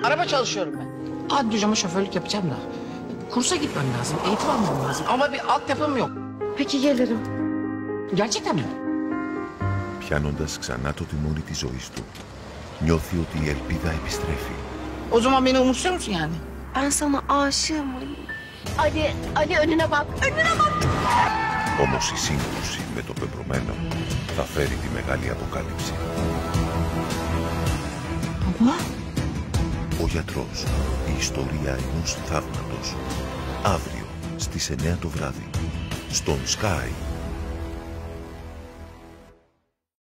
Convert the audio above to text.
Araba çalışıyorum ben. Hadi diyeceğim, şoförlük yapacağım da. Kursa gitmem lazım, eğitim almam lazım. Ama bir altyapım yok. Peki gelirim. Gerçekten mi? Πιάνοντας ξανά το τιμόνι της ζωής του, νιώθει ότι η ελπίδα επιστρέφει. O zaman beni umursuyor musun yani? Ben sana aşığım Ali. Ali önüne bak. Önüne bak. Όμως η σύγκρουση με το πεπρωμένο θα φέρει τη μεγάλη αποκάλυψη. Baba. Ο γιατρός, η ιστορία ενός θαύματος. Αύριο στις 9 το βράδυ, στον Sky.